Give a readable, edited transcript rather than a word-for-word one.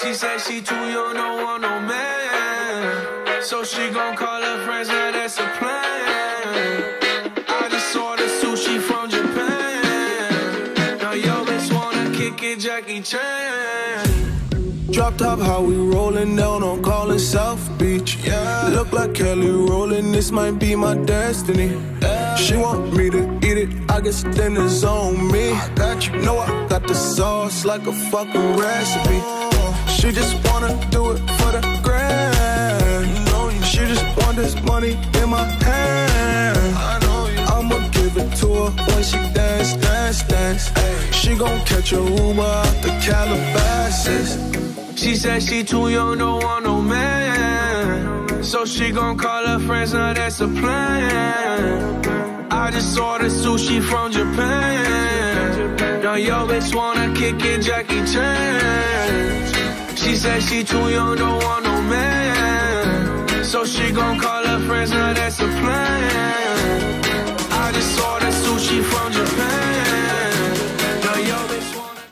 She said she too young, don't want no man. So she gon' call her friends, now that's a plan. I just ordered sushi from Japan. Now yo bitch wanna kick it, Jackie Chan. Drop top, how we rollin' down on Callin' South Beach. Yeah. Look like Kelly rollin', this might be my destiny. Yeah. She want me to eat it, I guess dinner's on me. I got you, know I got the sauce like a fucking recipe. She just wanna do it for the grand. She just want this money in my hand. I'ma give it to her when she dance, dance, dance. She gon' catch a Uber out the Calabasas. She said she too young, don't want no man. So she gon' call her friends, now that's a plan. I just ordered sushi from Japan. Now yo bitch wanna kick it, Jackie Chan. She said she too young, don't want no man. So she gon' call her friends, now that's a plan.